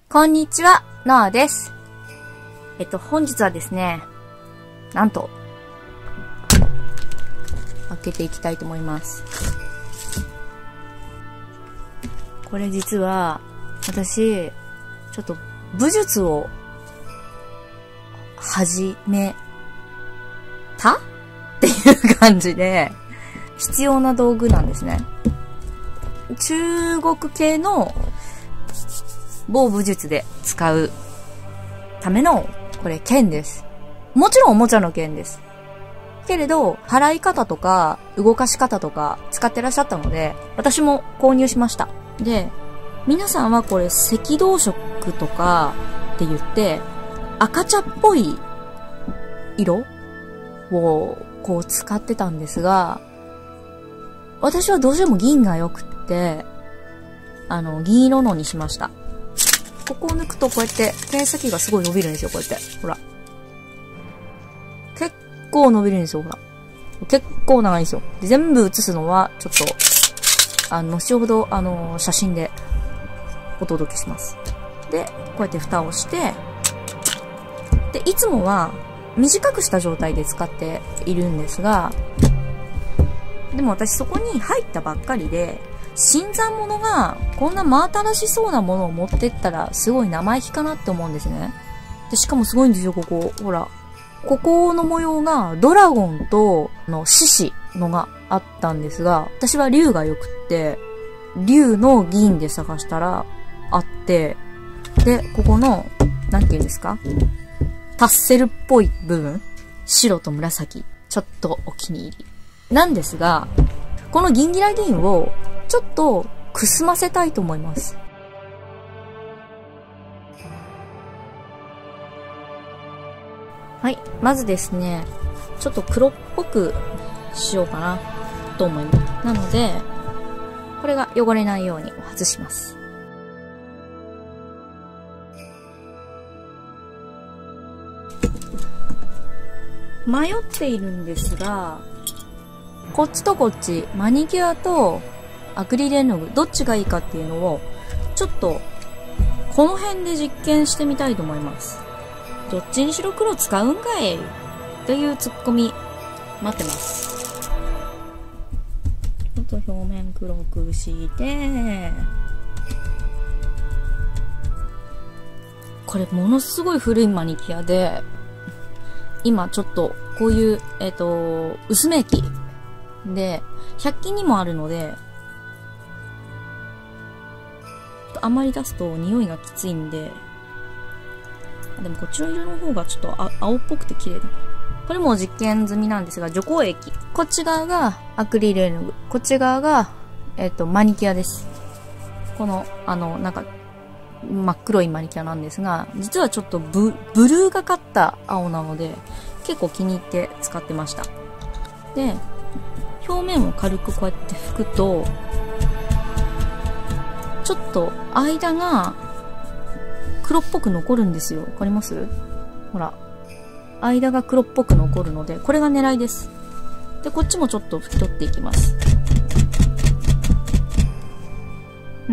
こんにちは、ノアです。本日はですね、なんと、開けていきたいと思います。これ実は、私、ちょっと武術を始めたっていう感じで、必要な道具なんですね。中国系の某武術で使うための、これ剣です。もちろんおもちゃの剣です。けれど、払い方とか、動かし方とか使ってらっしゃったので、私も購入しました。で、皆さんはこれ赤銅色とかって言って、赤茶っぽい色をこう使ってたんですが、私はどうしても銀が良くって、銀色のにしました。ここを抜くとこうやって剣先がすごい伸びるんですよ、こうやって。ほら。結構伸びるんですよ、ほら。結構長いんですよ。で、全部写すのは、ちょっと、後ほど、写真でお届けします。で、こうやって蓋をして、で、いつもは短くした状態で使っているんですが、でも私そこに入ったばっかりで、新参者がこんな真新しそうなものを持ってったらすごい生意気かなって思うんですね。で、しかもすごいんですよ、ここ。ほら。ここの模様がドラゴンと獅子のがあったんですが、私は竜が良くって、竜の銀で探したらあって、で、ここの、なんて言うんですか？タッセルっぽい部分、白と紫、ちょっとお気に入り。なんですが、このギンギラ銀をちょっとくすませたいと思います。はい。まずですね、ちょっと黒っぽくしようかなと思います。なので、これが汚れないように外します。迷っているんですが、こっちとこっち、マニキュアとアクリル絵の具、どっちがいいかっていうのを、ちょっと、この辺で実験してみたいと思います。どっちにしろ黒使うんかいというツッコミ、待ってます。ちょっと表面黒くして、これものすごい古いマニキュアで、今ちょっとこういう、薄め液で、100均にもあるので、あまり出すと匂いがきついんで、でもこっちの色の方がちょっと青っぽくて綺麗だな。これも実験済みなんですが、除光液。こっち側がアクリル絵の具。こっち側が、マニキュアです。この、なんか、真っ黒いマニキュアなんですが、実はちょっとブルーがかった青なので、結構気に入って使ってました。で、表面を軽くこうやって拭くと、ちょっと間が黒っぽく残るんですよ。わかります？ほら。間が黒っぽく残るので、これが狙いです。で、こっちもちょっと拭き取っていきます。うん。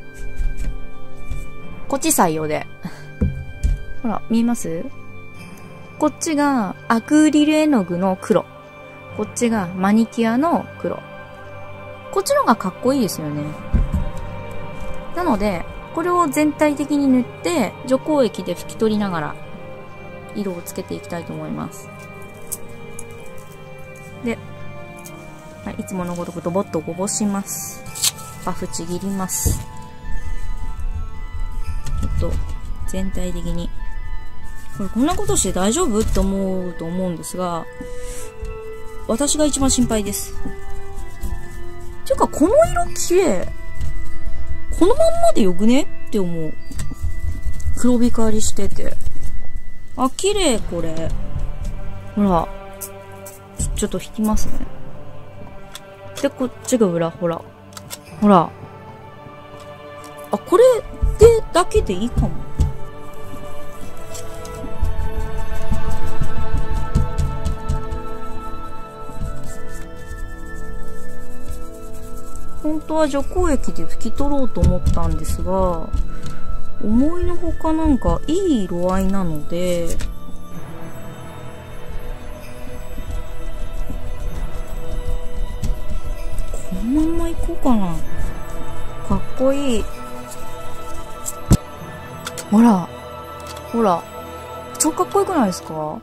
こっち採用で。ほら、見えます？こっちがアクリル絵の具の黒。こっちがマニキュアの黒。こっちの方がかっこいいですよね。なので、これを全体的に塗って、除光液で拭き取りながら、色をつけていきたいと思います。で、はい、いつものごとくドボッとこぼします。パフちぎります。ちょっと、全体的に。これこんなことして大丈夫って思うと思うんですが、私が一番心配です。ていうか、この色綺麗。このまんまでよくねって思う。黒光りしてて。あ、綺麗これ。ほら。ちょっと引きますね。で、こっちが裏、ほら。ほら。あ、これでだけでいいかも。本当は除光液で拭き取ろうと思ったんですが、 思いのほかなんかいい色合いなので、このまんまいこうかな。かっこいい。ほら。ほら。超かっこよくないですか？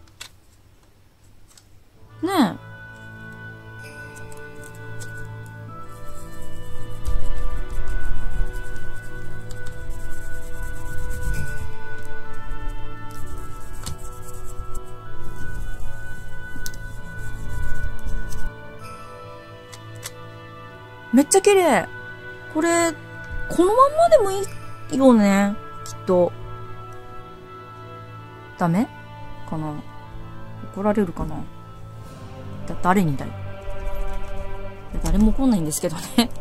ねえ。めっちゃ綺麗。これ、このまんまでもいいよね。きっと。ダメかな？怒られるかな？誰にだよ。誰も怒んないんですけどね。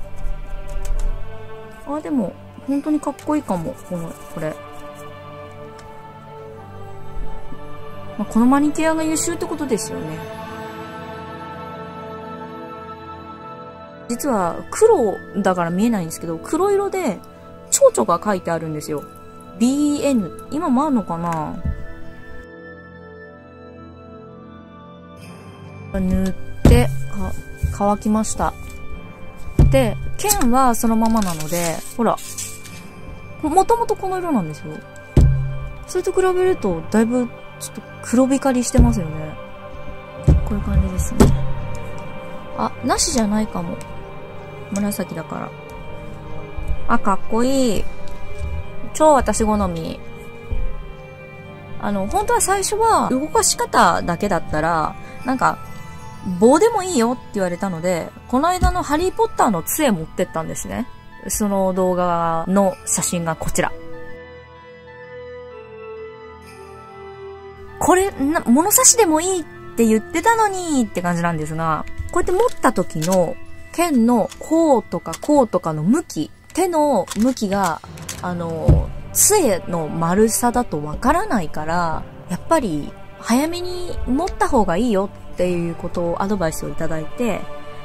あ、でも、本当にかっこいいかも。これ。まあ、このマニキュアが優秀ってことですよね。実は黒だから見えないんですけど、黒色で蝶々が書いてあるんですよ。BN。今もあるのかな？塗って、乾きました。で、剣はそのままなので、ほら。もともとこの色なんですよ。それと比べると、だいぶ、ちょっと黒光りしてますよね。こういう感じですね。あ、なしじゃないかも。紫だから。あ、かっこいい。超私好み。本当は最初は動かし方だけだったら、なんか、棒でもいいよって言われたので、この間のハリーポッターの杖持ってったんですね。その動画の写真がこちら。これ、物差しでもいいって言ってたのにって感じなんですが、こうやって持った時の剣のこうとかこうとかの向き、手の向きが、杖の丸さだとわからないから、やっぱり早めに持った方がいいよっていうことをアドバイスをいただいて、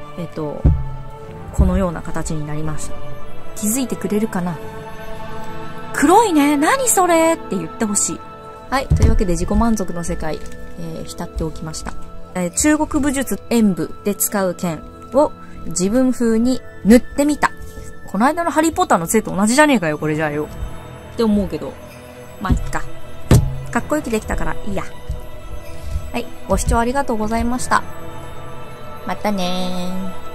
このような形になりました。気づいてくれるかな？黒いね、何それって言ってほしい。はい、というわけで自己満足の世界、浸っておきました。中国武術演武で使う剣を自分風に塗ってみた。この間のハリーポッターの杖と同じじゃねえかよ、これじゃあよ。って思うけど。まあ、いっか。かっこよくできたからいいや。はい、ご視聴ありがとうございました。またねー。